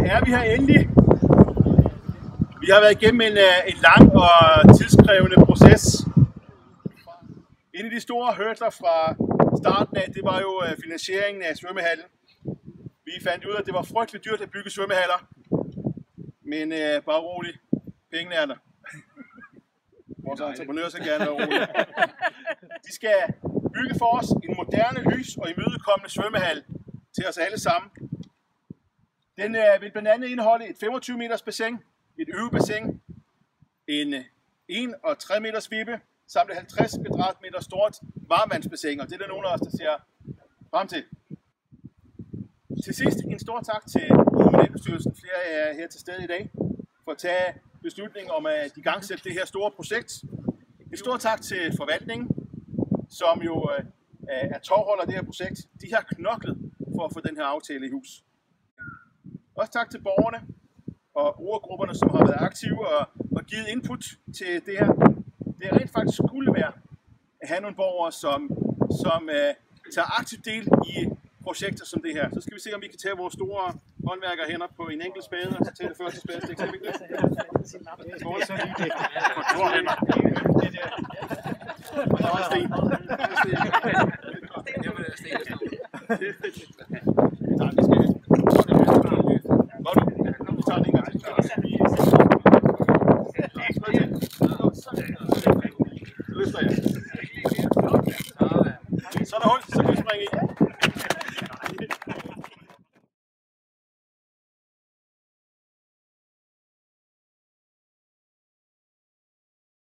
er vi her endelig. Vi har været igennem en lang og tidskrævende proces. En af de store hurdler fra starten af, det var jo finansieringen af svømmehallen. Vi fandt ud af, at det var frygteligt dyrt at bygge svømmehaller. Men bare rolig, pengene er der. Vores entreprenører skal gerne være rolige. De skal bygge for os en moderne, lys og imødekommende svømmehal til os alle sammen. Den vil blandt andet indeholde et 25 meters bassin, et øvebassin, en 1 og 3 meters vippe, samt et 50 kvadratmeter stort varmvandsbassin, og det er der nogen af os, der ser frem til. Til sidst en stor tak til kommunalbestyrelsen, flere af jer her til stede i dag, for at tage beslutningen om at igangsætte det her store projekt. En stor tak til forvaltningen, som jo er tovholder af det her projekt. De har knoklet for at få den her aftale i hus. Også tak til borgerne og brugergrupperne, som har været aktive og givet input til det her. Det er rent faktisk skulle være at have nogle borgere, som tager aktivt del i projekter som det her. Så skal vi se, om vi kan tage vores store håndværkere hænder på en enkelt spade og så tage det første spadestik. Kan vi ikke det? Kontorhænder. Og der var sten. Så er der hul.